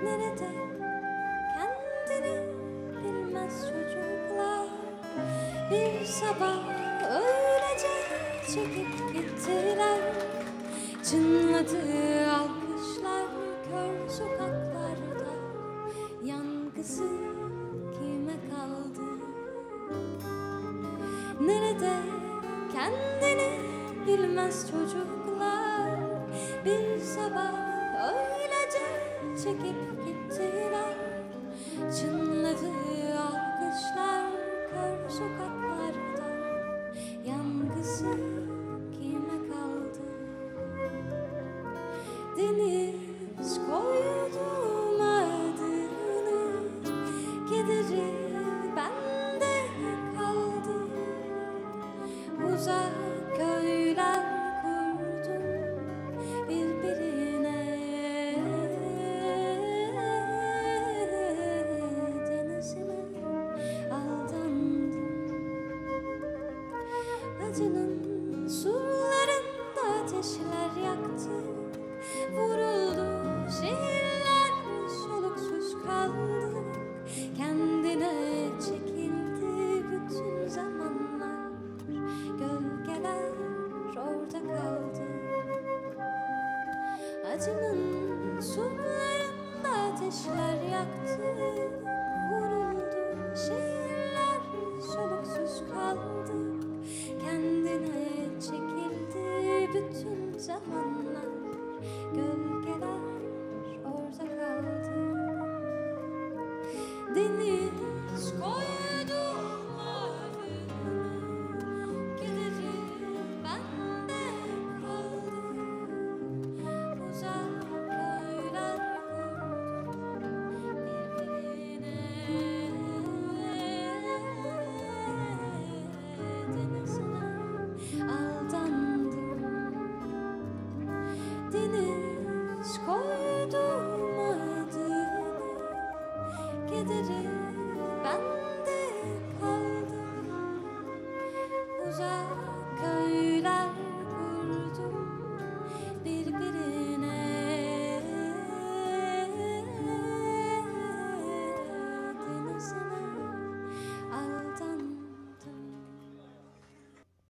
Nerede kendini bilmez çocuklar. Bir sabah öylece çekip gittiler. Çınladı alkışlar kör sokaklarda. Yankısı kime kaldı? Nerede kendini bilmez çocuklar. Bir sabah öylece çekip gittiler. Çınladı alkışlar kör sokaklarda. Yankısı kime kaldı? Deniz koydu adını, kederi bende kaldı. Uzak köyler kurdum birbirine. Denizime aldandım. Acının surlarında ateşler yaktık. Vuruldu şehirler, soluksuz kaldık. Kendine çekildi bütün zamanlar. Gölgeler orada kaldı. Acının